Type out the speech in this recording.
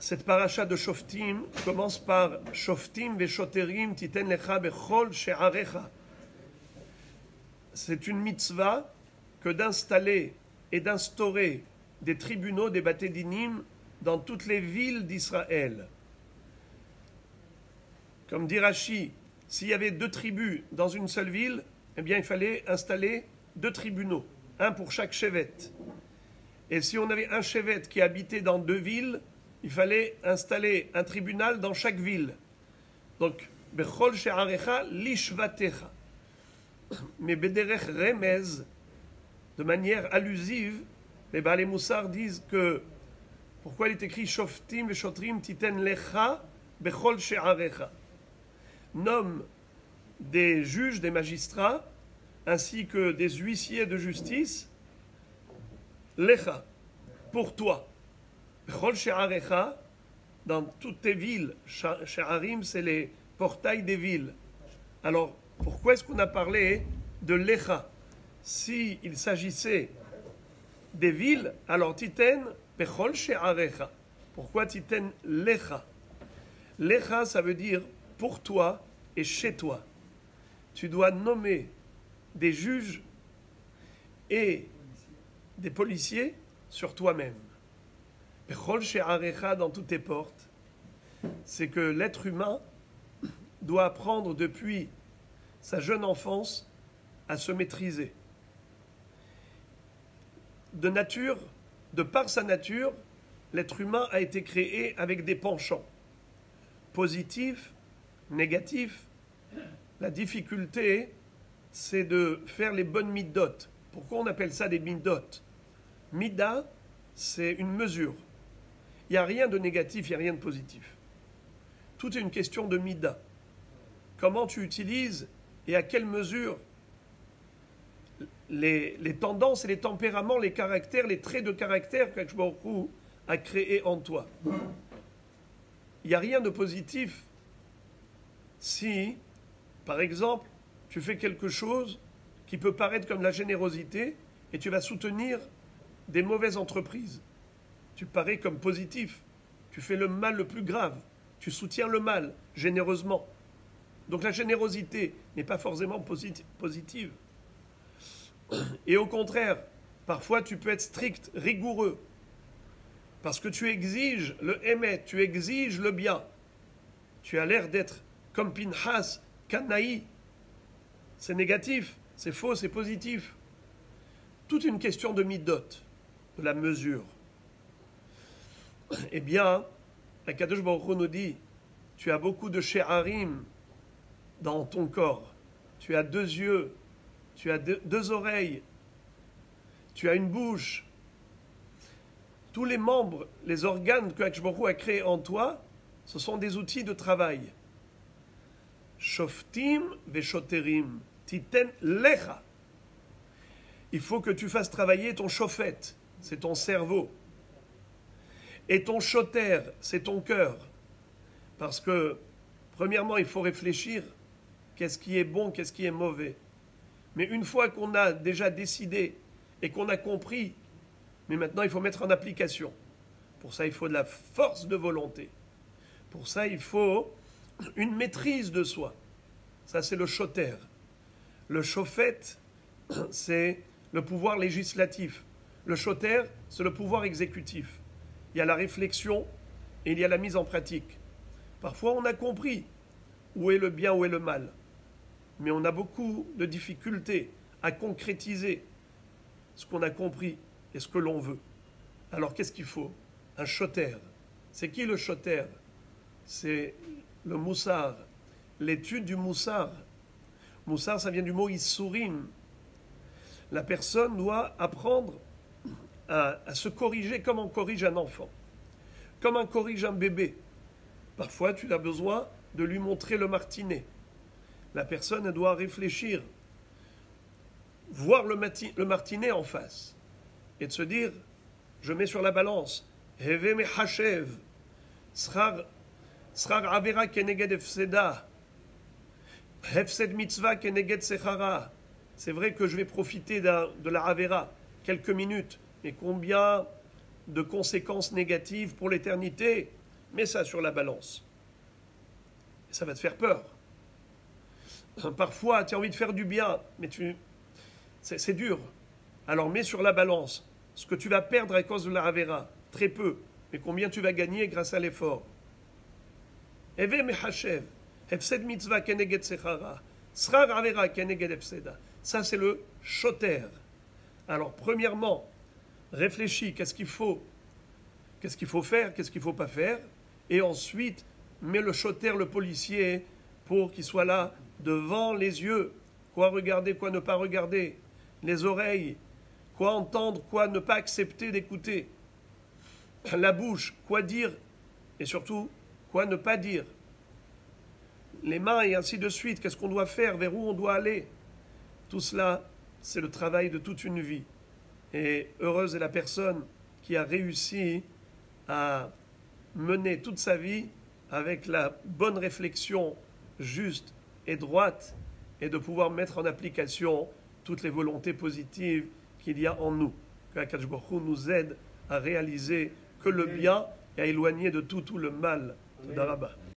Cette paracha de Shoftim commence par Shoftim veshoterim titen lecha bechol she'arecha. C'est une mitzvah que d'installer et d'instaurer des tribunaux, des batédinim dans toutes les villes d'Israël. Comme dit Rashi, s'il y avait 2 tribus dans une seule ville, eh bien il fallait installer 2 tribunaux, un pour chaque shevet. Et si on avait un shevet qui habitait dans 2 villes, il fallait installer un tribunal dans chaque ville. Donc, bechol she'arecha lishvatecha. Mais bederech remez, de manière allusive, les Baalei Moussar disent que pourquoi il est écrit Shoftim veshotrim titen lecha bechol she'arecha. Nomme des juges, des magistrats, ainsi que des huissiers de justice, lecha, pour toi. Bechol she'arecha, dans toutes tes villes, she'arim, c'est les portails des villes. Alors, pourquoi est-ce qu'on a parlé de lecha? S'il s'agissait des villes, alors titen bechol she'arecha. Pourquoi titen lecha? Lecha, ça veut dire pour toi et chez toi. Tu dois nommer des juges et des policiers sur toi-même. Bechol she'arecha, dans toutes tes portes, c'est que l'être humain doit apprendre depuis sa jeune enfance à se maîtriser. De nature, de par sa nature, l'être humain a été créé avec des penchants positifs, négatifs. La difficulté, c'est de faire les bonnes midot. Pourquoi on appelle ça des midot? Mida, c'est une mesure. Il n'y a rien de négatif, il n'y a rien de positif. Tout est une question de mida. Comment tu utilises et à quelle mesure les tendances et les tempéraments, les caractères, les traits de caractère qu'Akadosh Baruch Hu a créés en toi. Il n'y a rien de positif si, par exemple, tu fais quelque chose qui peut paraître comme la générosité et tu vas soutenir des mauvaises entreprises. Tu parais comme positif. Tu fais le mal le plus grave. Tu soutiens le mal généreusement. Donc la générosité n'est pas forcément positive. Et au contraire, parfois tu peux être strict, rigoureux, parce que tu exiges le émet, tu exiges le bien. Tu as l'air d'être comme Pinchas, Kanaï. C'est négatif, c'est faux, c'est positif. Toute une question de midot, de la mesure. Eh bien, Akadosh Baruch Hu nous dit, tu as beaucoup de she'arim dans ton corps. Tu as 2 yeux, tu as 2 oreilles, tu as une bouche. Tous les membres, les organes que Akadosh Baruch Hu a créés en toi, ce sont des outils de travail. Shoftim veshoterim titen lecha. Il faut que tu fasses travailler ton shofet, c'est ton cerveau. Et ton shoter, c'est ton cœur. Parce que, premièrement, il faut réfléchir qu'est-ce qui est bon, qu'est-ce qui est mauvais. Mais une fois qu'on a déjà décidé et qu'on a compris, mais maintenant il faut mettre en application. Pour ça, il faut de la force de volonté. Pour ça, il faut une maîtrise de soi. Ça, c'est le shoter. Le shofet, c'est le pouvoir législatif. Le shoter, c'est le pouvoir exécutif. Il y a la réflexion et il y a la mise en pratique. Parfois, on a compris où est le bien, où est le mal. Mais on a beaucoup de difficultés à concrétiser ce qu'on a compris et ce que l'on veut. Alors, qu'est-ce qu'il faut? Un shoter. C'est qui le shoter? C'est le moussar, l'étude du moussar. Moussar, ça vient du mot issourim. La personne doit apprendre à se corriger comme on corrige un enfant, comme on corrige un bébé. Parfois, tu as besoin de lui montrer le martinet. La personne doit réfléchir, voir le martinet en face, et de se dire, je mets sur la balance, Heve mechashev, srar avera keneged efseda, hefsed mitzvah keneged sechara. C'est vrai que je vais profiter de la avera quelques minutes, mais combien de conséquences négatives pour l'éternité? Mets ça sur la balance. Et ça va te faire peur. Parfois, tu as envie de faire du bien, mais c'est dur. Alors mets sur la balance ce que tu vas perdre à cause de la Havera. Très peu. Mais combien tu vas gagner grâce à l'effort. Eve mechashev. Hefsed mitzvah keneged sechara. Srar Havera keneged hefseda. Ça, c'est le shoter. Alors, premièrement, réfléchis, qu'est-ce qu'il faut faire, qu'est-ce qu'il ne faut pas faire, et ensuite, mets le shoter, le policier, pour qu'il soit là, devant les yeux, quoi regarder, quoi ne pas regarder, les oreilles, quoi entendre, quoi ne pas accepter d'écouter, la bouche, quoi dire, et surtout, quoi ne pas dire, les mains, et ainsi de suite, qu'est-ce qu'on doit faire, vers où on doit aller. Tout cela, c'est le travail de toute une vie. Et heureuse est la personne qui a réussi à mener toute sa vie avec la bonne réflexion juste et droite et de pouvoir mettre en application toutes les volontés positives qu'il y a en nous. Que Akadosh Baruch Hu nous aide à réaliser que le bien et à éloigner de tout le mal. Toda Rabba.